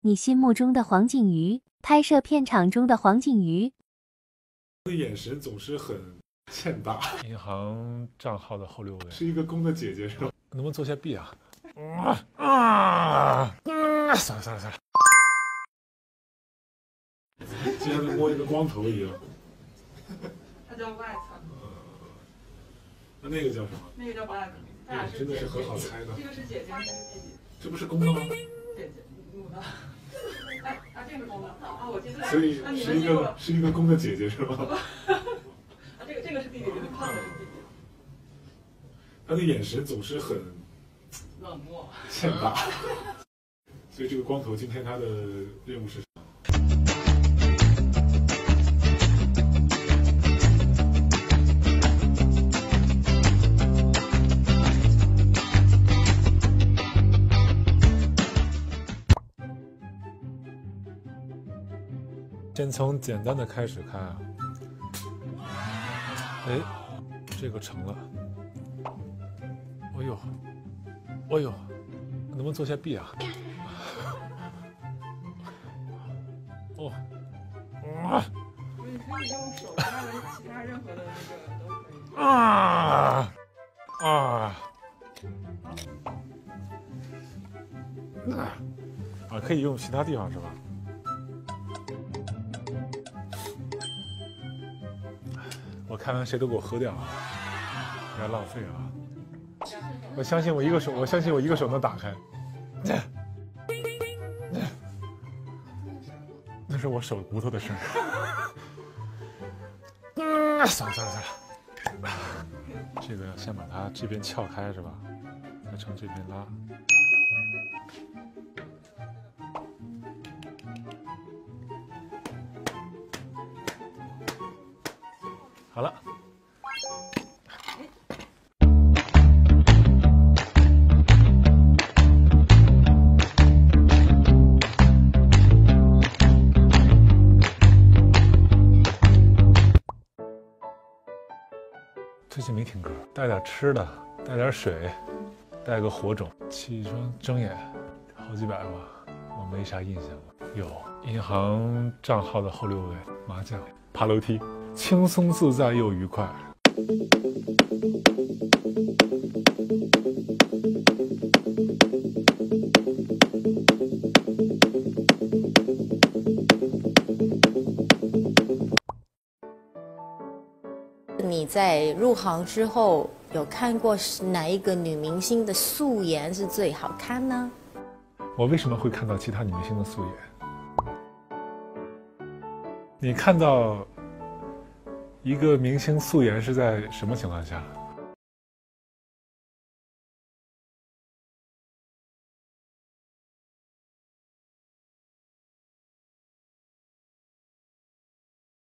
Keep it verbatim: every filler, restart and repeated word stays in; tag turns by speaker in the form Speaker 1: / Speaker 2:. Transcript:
Speaker 1: 你心目中的黄景瑜，拍摄片场中的黄景瑜。
Speaker 2: 他的眼神总是很欠打。
Speaker 3: 银行账号的后六位
Speaker 2: 是一个公的姐姐是吧？
Speaker 3: 能不能做下 B 啊？啊啊！算了算了算了。
Speaker 2: 就像在摸一个光头一样。
Speaker 4: 它叫 White。
Speaker 2: 那那个叫什么？
Speaker 4: 那个叫 Black。他俩是
Speaker 2: 真的是很好猜的。
Speaker 4: 这个是姐姐，那个是弟弟。
Speaker 2: 这不是公的吗？
Speaker 4: 姐姐，母的。哎，啊，这个是公的啊，我记得。
Speaker 2: 所以是一个是一个公的姐姐是吧？
Speaker 4: 啊，这个这个是弟弟，这个胖的是弟弟。
Speaker 2: 他的眼神总是很
Speaker 4: 冷漠、
Speaker 2: 欠打。所以这个光头今天他的任务是什么？
Speaker 3: 先从简单的开始看啊。哎，这个成了。哎呦，哎呦，能不能做下 B 啊？哦，啊！
Speaker 4: 你可以用手抓的其他任何的那个都可以。
Speaker 3: 啊啊啊！可以用其他地方是吧？我看完谁都给我喝掉啊！不要浪费啊！我相信我一个手，我相信我一个手能打开。那是我手骨头的声音。嗯，算了算了算了，这个先把它这边撬开是吧？再从这边拉。好了。最近没听歌，带点吃的，带点水，带个火种，起床睁眼，好几百吧，我没啥印象了。有银行账号的后六位，麻将，爬楼梯，轻松自在又愉快。
Speaker 5: 你在入行之后有看过哪一个女明星的素颜是最好看呢？
Speaker 3: 我为什么会看到其他女明星的素颜？你看到一个明星素颜是在什么情况下？